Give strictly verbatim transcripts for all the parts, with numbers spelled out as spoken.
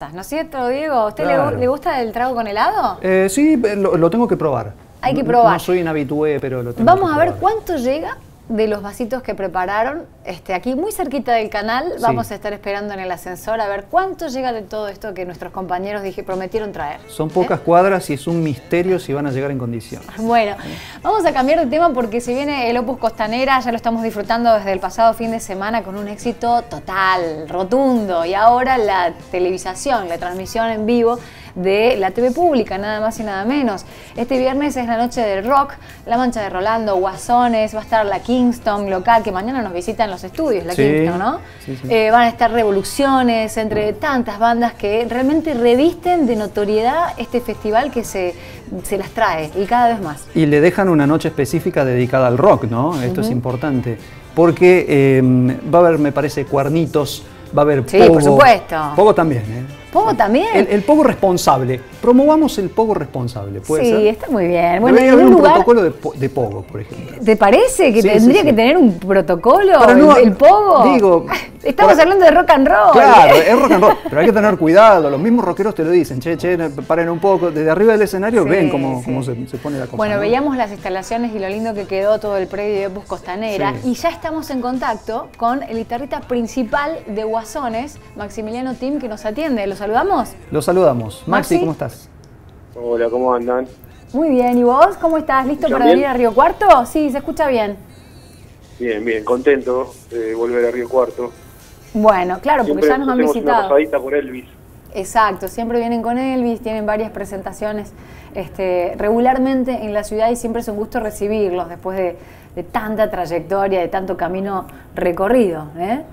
¿No es cierto, Diego? ¿A usted Claro. le, le gusta el trago con helado? Eh, sí, lo, lo tengo que probar. Hay que No- probar. No soy un habitué, pero lo tengo Vamos que a ver probar. cuánto llega de los vasitos que prepararon. Este, aquí muy cerquita del canal, Sí. vamos a estar esperando en el ascensor a ver cuánto llega de todo esto que nuestros compañeros dije, prometieron traer. Son pocas ¿Eh? cuadras y es un misterio si van a llegar en condiciones. Bueno, vamos a cambiar de tema porque se viene el Opus Costanera, ya lo estamos disfrutando desde el pasado fin de semana con un éxito total, rotundo, y ahora la televisación, la transmisión en vivo de la T V pública, nada más y nada menos. Este viernes es la noche del rock, La Mancha de Rolando, Guasones, va a estar la Kingston local, que mañana nos visita en los estudios, la Sí, Kingston, ¿no? sí, sí. Eh, van a estar Revoluciones, entre tantas bandas que realmente revisten de notoriedad este festival que se, se las trae, y cada vez más. Y le dejan una noche específica dedicada al rock, ¿no? Esto Ujú. es importante. Porque eh, va a haber, me parece, cuernitos, va a haber Sí, pogo. por supuesto. Pogo también, ¿eh? ¿Pogo también? El, el pogo responsable. Promovamos el pogo responsable, ¿puede Sí, ser? está muy bien. Bueno, Debería en haber un un lugar, protocolo de, po- de pogo, por ejemplo. ¿te parece que Sí, tendría sí, sí. que tener un protocolo Pero no, el, el pogo? digo, Estamos para- hablando de rock and roll. Claro, es rock and roll, pero hay que tener cuidado. Los mismos rockeros te lo dicen, che, che, paren un poco. Desde arriba del escenario Sí, ven cómo, sí. cómo se, se pone la cosa. Bueno, ¿no? veíamos las instalaciones y lo lindo que quedó todo el predio de Opus Costanera, Sí. y ya estamos en contacto con el guitarrista principal de Guasones, Maximiliano Tim, que nos atiende. ¿Lo saludamos? Los saludamos. Maxi, Maxi. ¿cómo estás? Hola, ¿cómo andan? Muy bien, ¿y vos? ¿Cómo estás? ¿Listo ¿Escuchan para bien? venir a Río Cuarto? Sí, se escucha bien. Bien, bien, contento de volver a Río Cuarto. Bueno, claro, porque Siempre ya nos han hacemos una visitado. pasadita por Elvis. Exacto, siempre vienen con Elvis, tienen varias presentaciones este, regularmente en la ciudad, y siempre es un gusto recibirlos después de, de tanta trayectoria, de tanto camino recorrido, ¿eh?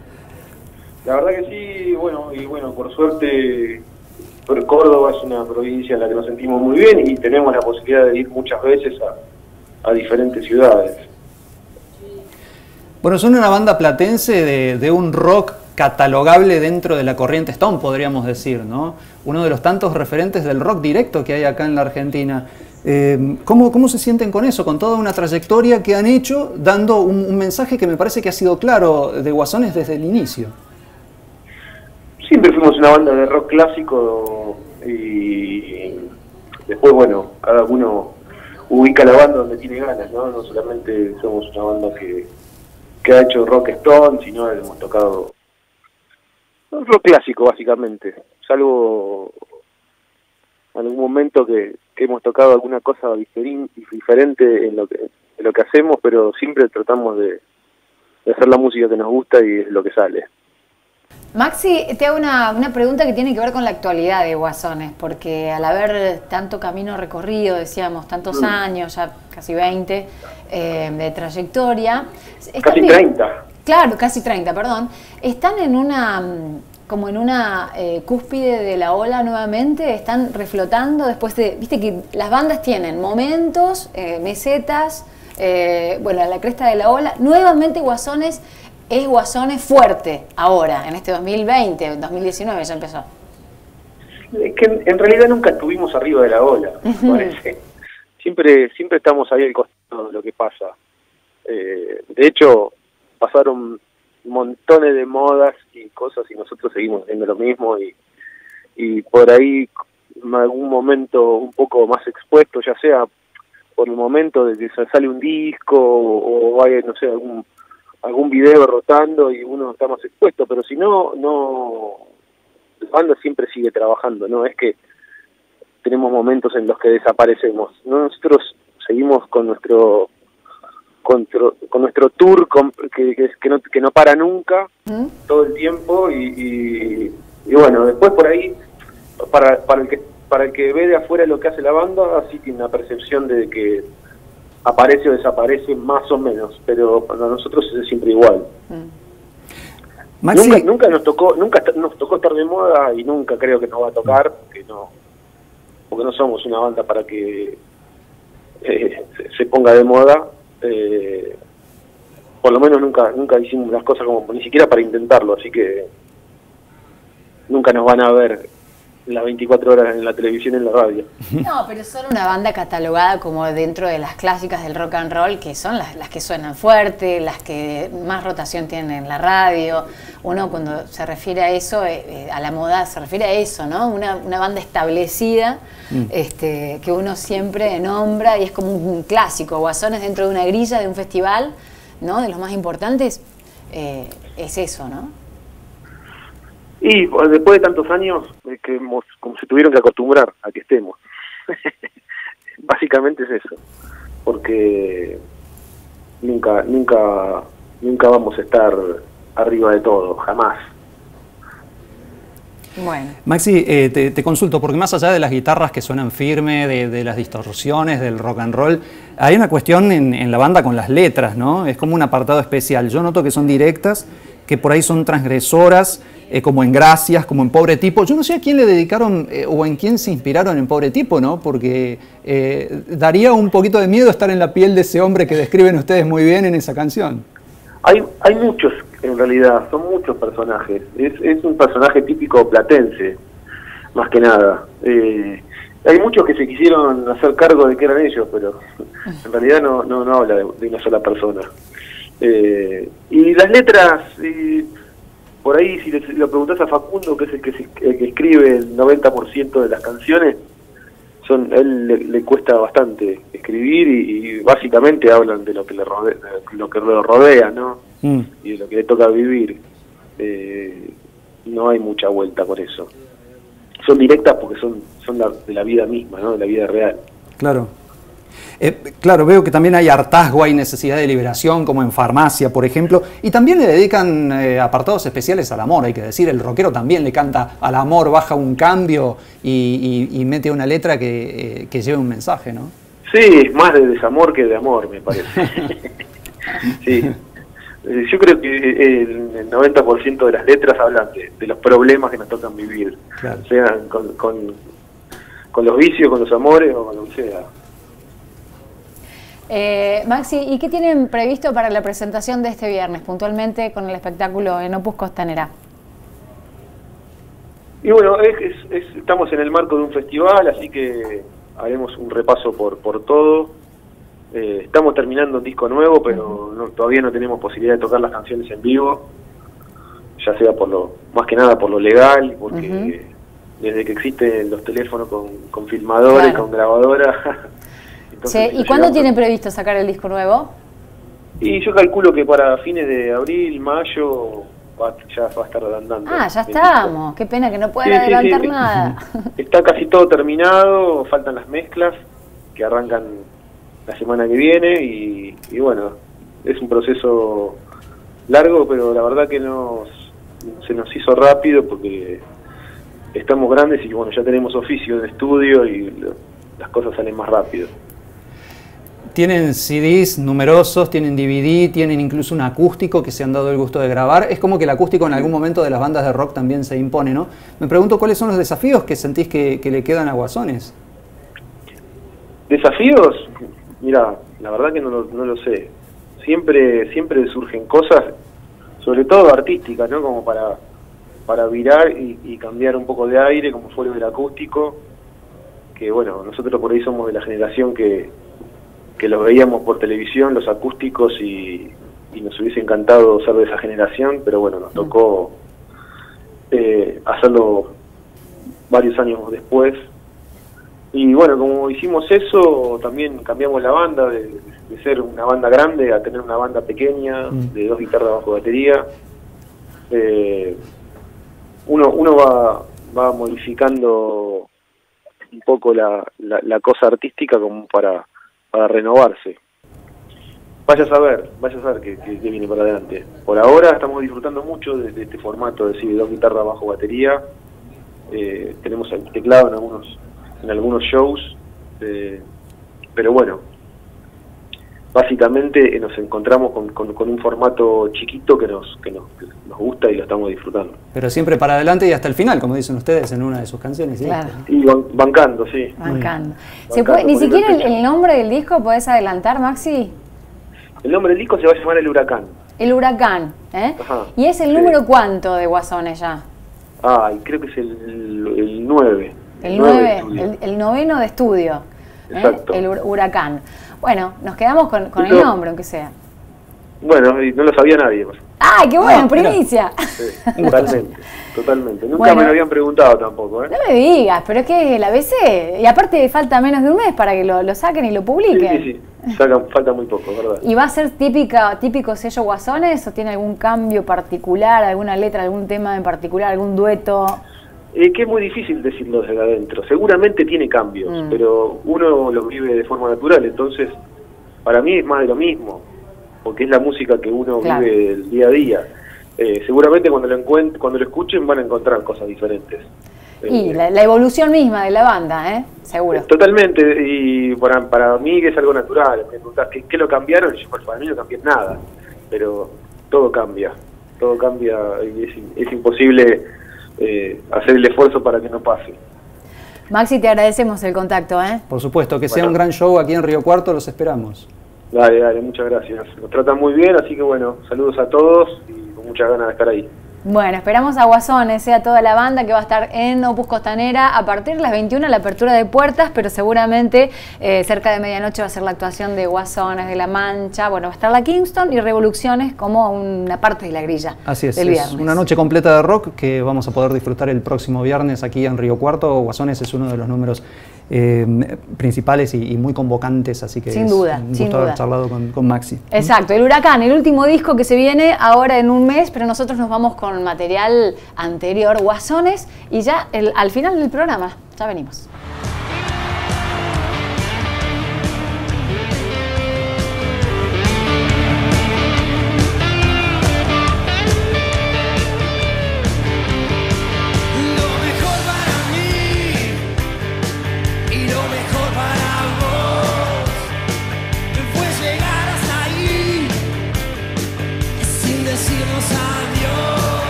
La verdad que sí, bueno, y bueno, por suerte por Córdoba es una provincia en la que nos sentimos muy bien y tenemos la posibilidad de ir muchas veces a, a diferentes ciudades. Bueno, son una banda platense de, de un rock catalogable dentro de la corriente Stone, podríamos decir, ¿no? Uno de los tantos referentes del rock directo que hay acá en la Argentina. Eh, ¿cómo, ¿Cómo se sienten con eso? Con toda una trayectoria que han hecho, dando un, un mensaje que me parece que ha sido claro de Guasones desde el inicio. Siempre fuimos una banda de rock clásico y después, bueno, cada uno ubica la banda donde tiene ganas, ¿no? No solamente somos una banda que, que ha hecho rock stone, sino hemos tocado rock clásico, básicamente. Salvo en algún momento que, que hemos tocado alguna cosa diferin- diferente en lo que en lo que hacemos, pero siempre tratamos de, de hacer la música que nos gusta y es lo que sale. Maxi, te hago una, una pregunta que tiene que ver con la actualidad de Guasones, porque al haber tanto camino recorrido, decíamos, tantos Mm. años, ya casi veinte, eh, de trayectoria. están Casi bien- treinta. Claro, casi treinta, perdón. ¿Están en una, mm, como en una eh, cúspide de la ola nuevamente? ¿Están reflotando después de, viste que las bandas tienen momentos, eh, mesetas, eh, bueno, a la cresta de la ola? Nuevamente Guasones es Guasones fuerte ahora, en este dos mil veinte, dos mil diecinueve ya empezó. Es que en, en realidad nunca estuvimos arriba de la ola, me parece. Siempre, siempre estamos ahí al costado de lo que pasa. Eh, de hecho, pasaron montones de modas y cosas y nosotros seguimos haciendo lo mismo y, y por ahí en algún momento un poco más expuesto, ya sea por el momento de que sale un disco o, o hay, no sé, algún algún video rotando y uno está más expuesto, pero si no, no, la banda siempre sigue trabajando, no es que tenemos momentos en los que desaparecemos, no, nosotros seguimos con nuestro con, tro- con nuestro tour con- que, que, que, no, que no para nunca, ¿Mm? todo el tiempo y, y, y bueno, después por ahí para, para el que para el que ve de afuera lo que hace la banda, así tiene una percepción de que aparece o desaparece más o menos, pero para nosotros es siempre igual. Maxi, Nunca, nunca nos tocó, nunca est- nos tocó estar de moda y nunca creo que nos va a tocar, porque no, porque no somos una banda para que eh, se, se ponga de moda. Eh, por lo menos nunca, nunca hicimos las cosas como ni siquiera para intentarlo, así que nunca nos van a ver las veinticuatro horas en la televisión y en la radio. No, pero solo una banda catalogada como dentro de las clásicas del rock and roll, que son las, las que suenan fuerte, las que más rotación tienen en la radio. Uno cuando se refiere a eso, eh, a la moda, se refiere a eso, ¿no? Una, una banda establecida, mm. este, que uno siempre nombra y es como un clásico. Guasones dentro de una grilla de un festival, ¿no? De los más importantes, eh, es eso, ¿no? Y después de tantos años, eh, que hemos, como se tuvieron que acostumbrar a que estemos. Básicamente es eso. Porque nunca, nunca, nunca vamos a estar arriba de todo, jamás. Bueno. Maxi, eh, te, te consulto, porque más allá de las guitarras que suenan firme, de, de las distorsiones, del rock and roll, hay una cuestión en, en la banda con las letras, ¿no? Es como un apartado especial. Yo noto que son directas, que por ahí son transgresoras, eh, como en Gracias, como en Pobre Tipo. Yo no sé a quién le dedicaron eh, o en quién se inspiraron en Pobre Tipo, ¿no? Porque eh, daría un poquito de miedo estar en la piel de ese hombre que describen ustedes muy bien en esa canción. Hay, hay muchos, en realidad, son muchos personajes. Es, es un personaje típico platense, más que nada. Eh, hay muchos que se quisieron hacer cargo de que eran ellos, pero en realidad no, no, no habla de, de una sola persona. Eh, y las letras, eh, por ahí si le, si le preguntás a Facundo, que es el que, se, el que escribe el noventa por ciento de las canciones, son él le, le cuesta bastante escribir y, y básicamente hablan de lo que le rodea, lo que lo rodea, ¿no? Mm. Y de lo que le toca vivir. Eh, no hay mucha vuelta con eso. Son directas porque son, son la, de la vida misma, ¿no? De la vida real. Claro. Eh, claro, veo que también hay hartazgo, hay necesidad de liberación, como en Farmacia, por ejemplo, y también le dedican eh, apartados especiales al amor, hay que decir, el rockero también le canta al amor, baja un cambio y, y, y mete una letra que, eh, que lleve un mensaje, ¿no? Sí, es más de desamor que de amor, me parece. Sí, yo creo que el noventa por ciento de las letras hablan de, de los problemas que nos tocan vivir, claro. Sean con, con, con los vicios, con los amores o con lo que sea. Eh, Maxi, ¿y qué tienen previsto para la presentación de este viernes, puntualmente con el espectáculo en Opus Costanera? Y bueno, es, es, es, estamos en el marco de un festival, así que haremos un repaso por, por todo. Eh, estamos terminando un disco nuevo, pero no, todavía no tenemos posibilidad de tocar las canciones en vivo, ya sea por lo, más que nada por lo legal, porque uh-huh. desde que existen los teléfonos con, con filmadora, claro, y con grabadora. Entonces, sí, ¿y cuándo tienen previsto sacar el disco nuevo? Y yo calculo que para fines de abril, mayo, va, ya va a estar andando. Ah, ya estamos. Disco. Qué pena que no puedan sí, adelantar sí, sí. nada. Está casi todo terminado, faltan las mezclas que arrancan la semana que viene y, y bueno, es un proceso largo, pero la verdad que nos, se nos hizo rápido porque estamos grandes y bueno, ya tenemos oficio de estudio y lo, las cosas salen más rápido. Tienen C Ds numerosos, tienen D V D, tienen incluso un acústico que se han dado el gusto de grabar. Es como que el acústico en algún momento de las bandas de rock también se impone, ¿no? Me pregunto cuáles son los desafíos que sentís que, que le quedan a Guasones. ¿Desafíos? Mira, la verdad que no lo, no lo sé. Siempre, siempre surgen cosas, sobre todo artísticas, ¿no? Como para, para virar y, y cambiar un poco de aire, como fue el acústico. Que bueno, nosotros por ahí somos de la generación que que los veíamos por televisión, los acústicos, y, y nos hubiese encantado ser de esa generación, pero bueno, nos tocó eh, hacerlo varios años después. Y bueno, como hicimos eso, también cambiamos la banda, de, de ser una banda grande a tener una banda pequeña, de dos guitarras bajo batería. Eh, uno uno va, va modificando un poco la, la, la cosa artística como para... para renovarse. Vaya a saber, vaya a saber qué, qué, qué viene para adelante. Por ahora estamos disfrutando mucho de, de este formato, es decir, de dos guitarras bajo batería. Eh, tenemos el teclado en algunos, en algunos shows, eh, pero bueno, básicamente eh, nos encontramos con, con, con un formato chiquito que nos, que, nos, que nos gusta y lo estamos disfrutando. Pero siempre para adelante y hasta el final, como dicen ustedes en una de sus canciones. ¿Sí? Claro. Y ban bancando, sí. Bancando. ¿Se puede, ni siquiera el, el nombre del disco podés adelantar, Maxi? El nombre del disco se va a llamar El Huracán. El Huracán, ¿eh? Ajá, ¿y es el sí. número cuánto de Guasones ya? Ah, creo que es el, el nueve. El, nueve nueve, estudio. el, el noveno de estudio. ¿eh? Exacto. El hur- Huracán. Bueno, nos quedamos con, con el Eso- nombre, aunque sea. Bueno, y no lo sabía nadie. Pues. ¡Ay, qué bueno! Ah, mirá. ¡Primicia! Sí, totalmente, totalmente. Nunca Bueno. me lo habían preguntado tampoco, ¿eh? No me digas, pero es que el A B C, y aparte falta menos de un mes para que lo, lo saquen y lo Sí, publiquen. sí, sí. Sacan, falta muy poco, ¿verdad? ¿Y va a ser típica, típico sello Guasones o tiene algún cambio particular, alguna letra, algún tema en particular, algún dueto? Eh, que es muy difícil decirlo desde adentro. Seguramente tiene cambios, Mm. pero uno lo vive de forma natural, entonces para mí es más de lo mismo, porque es la música que uno Claro. vive el día a día. Eh, seguramente cuando lo encuent- cuando lo escuchen van a encontrar cosas diferentes. Y Eh, la, la evolución misma de la banda, ¿eh? Seguro. Totalmente, y para, para mí que es algo natural. Me preguntás, ¿qué, qué lo cambiaron? Y yo, pues, para mí no cambié nada, pero todo cambia, todo cambia y es, es imposible eh, hacer el esfuerzo para que no pase. Maxi, te agradecemos el contacto, ¿eh? Por supuesto, que sea Bueno. un gran show aquí en Río Cuarto, los esperamos. Dale, dale, muchas gracias. Nos tratan muy bien, así que bueno, saludos a todos y con muchas ganas de estar ahí. Bueno, esperamos a Guasones, sea toda la banda que va a estar en Opus Costanera a partir de las veintiuna, la apertura de puertas, pero seguramente eh, cerca de medianoche va a ser la actuación de Guasones, de La Mancha, bueno, va a estar la Kingston y Revoluciones como una parte de la grilla. Así es, del es viernes. una noche completa de rock que vamos a poder disfrutar el próximo viernes aquí en Río Cuarto. Guasones es uno de los números eh, principales y, y muy convocantes, así que Sin es duda, un sin gusto duda. haber charlado con, con Maxi. Exacto, el Huracán, el último disco que se viene ahora en un mes, pero nosotros nos vamos con material anterior, Guasones, y ya el- al final del programa, ya venimos.